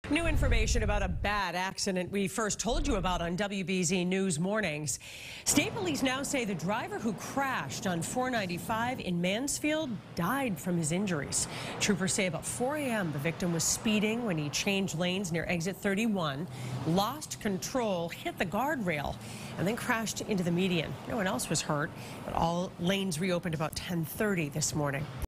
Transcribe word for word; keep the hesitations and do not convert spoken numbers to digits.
New information about a bad accident we first told you about on W B Z News Mornings. State police now say the driver who crashed on four ninety-five in Mansfield died from his injuries. Troopers say about four A M the victim was speeding when he changed lanes near exit thirty-one, lost control, hit the guardrail, and then crashed into the median. No one else was hurt, but all lanes reopened about ten thirty this morning.